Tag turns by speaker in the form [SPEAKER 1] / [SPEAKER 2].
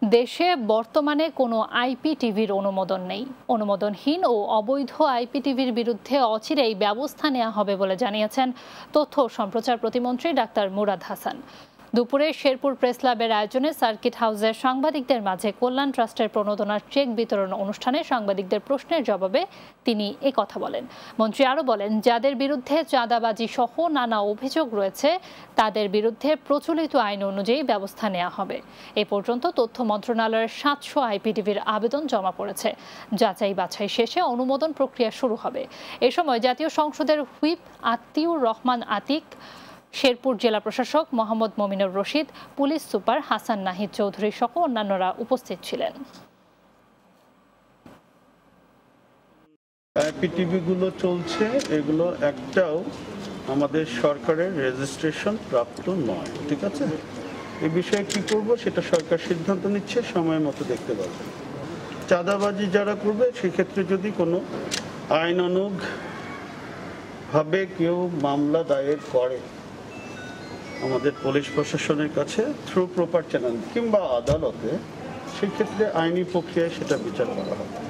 [SPEAKER 1] দেশে বর্তমানে কোনো আইপিটিভির অনুমোদন নেই। অনুমোদনহীন ও অবৈধ আইপিটিভির বিরুদ্ধে অচিরেই ব্যবস্থা নেওয়া হবে বলে জানিয়েছেন তথ্য ও সম্প্রচার প্রতিমন্ত্রী ডাক্তার মুরাদ হাসান। দুপুরে শেরপুর প্রেস ক্লাবের আয়োজনে সার্কিট হাউসে সাংবাদিকদের মাঝে কল্যাণ ট্রাস্টের প্রণোদনার চেক বিতরণ অনুষ্ঠানে সাংবাদিকদের প্রশ্নের জবাবে তিনি কথা বলেন। মন্ত্রী আরও বলেন, যাদের বিরুদ্ধে চাঁদাবাজি সহ নানা অভিযোগ রয়েছে তাদের বিরুদ্ধে প্রচলিত আইন অনুযায়ী ব্যবস্থা নেওয়া হবে। এ পর্যন্ত তথ্য মন্ত্রণালয়ের 700 আইপিটিভির আবেদন জমা পড়েছে। যাচাই বাছাই শেষে অনুমোদন প্রক্রিয়া শুরু হবে। এ সময় জাতীয় সংসদের হুইপ আতিউর রহমান আতিক, শেরপুর জেলা প্রশাসক মোহাম্মদ মমিনুর রশিদ, পুলিশ সুপার হাসান নাহিদ চৌধুরী সহ অন্যান্যরা উপস্থিত ছিলেন।
[SPEAKER 2] আইপিটিভি গুলো চলছে, এগুলো একটাও আমাদের সরকারের রেজিস্ট্রেশন প্রাপ্ত নয়। ঠিক আছে, এই বিষয়ে কি করব সেটা সরকার সিদ্ধান্ত নিচ্ছে, সময় মতো দেখতে পাবেন। চাঁদাবাজি যারা করবে সেক্ষেত্রে যদি কোনো আইনানুগ ভাবে কেউ মামলা দায়ের করে আমাদের পুলিশ প্রশাসনের কাছে থ্রু প্রপার চ্যানেল কিংবা আদালতে, সেক্ষেত্রে আইনি প্রক্রিয়ায় সেটা বিচার করা হবে।